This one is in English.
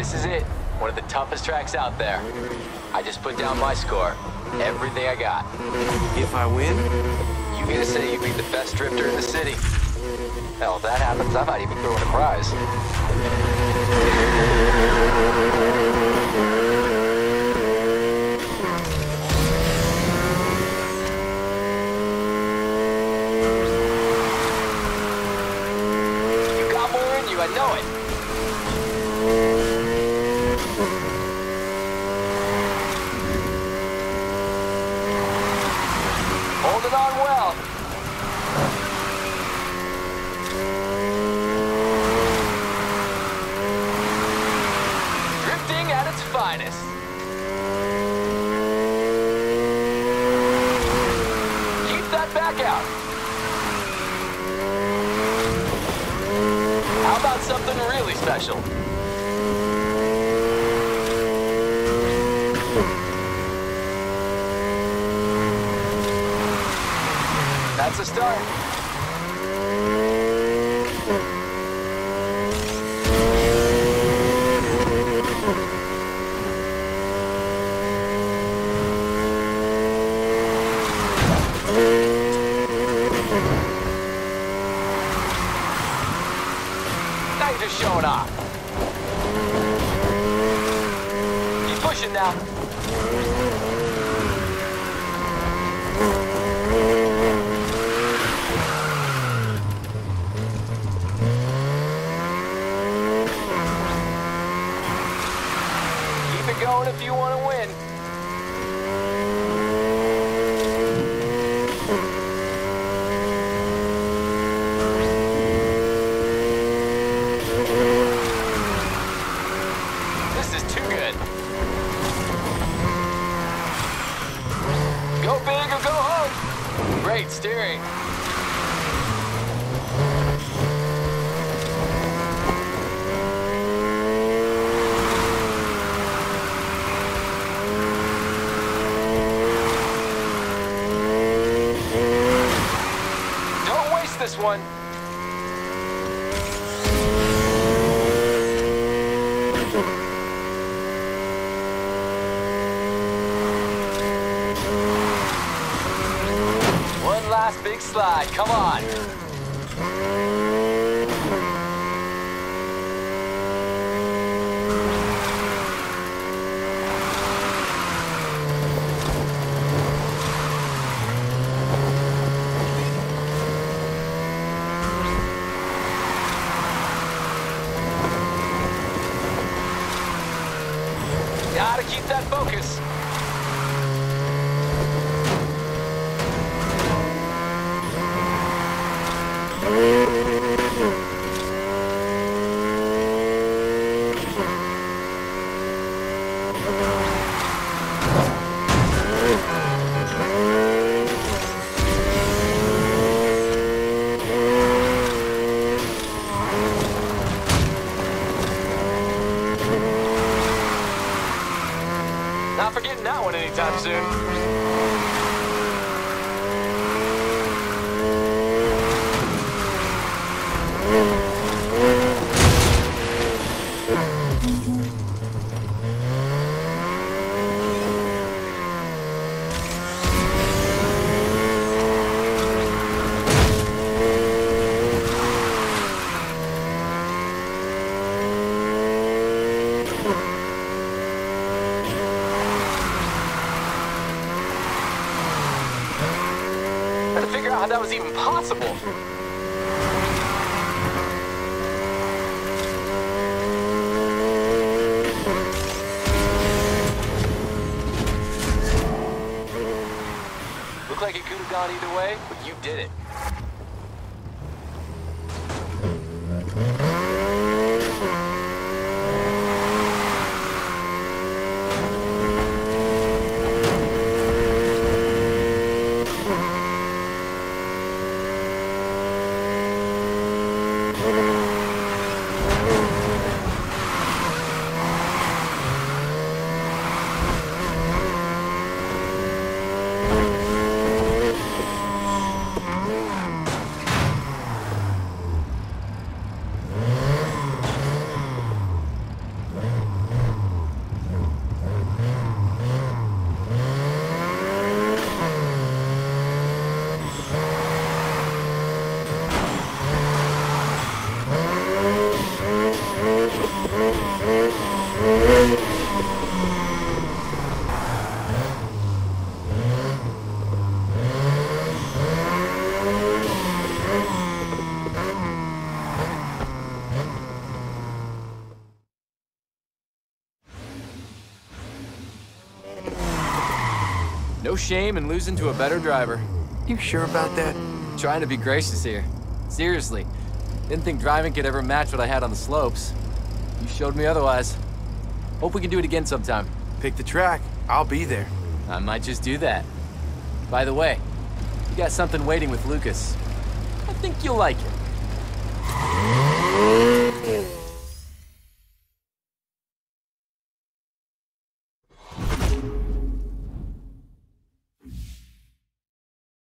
This is it. One of the toughest tracks out there. I just put down my score. Everything I got. If I win? You get to say you beat the best drifter in the city. Hell, if that happens, I might even throw in a prize. You got more in you, I know it. Hold it on well. Drifting at its finest. Keep that back out. How about something really special? That's a start. Now you're just showing off. Keep pushing now. Keep it going if you want to win. This is too good. Go big or go home. Great steering. Don't waste this one. One last big slide, come on. Gotta keep that focus. Not forgetting that one anytime soon. Trying to figure out how that was even possible. Looked like it could have gone either way, but you did it. No shame in losing to a better driver. You sure about that? Trying to be gracious here. Seriously. Didn't think driving could ever match what I had on the slopes. You showed me otherwise. Hope we can do it again sometime. Pick the track. I'll be there. I might just do that. By the way, you got something waiting with Lucas. I think you'll like it.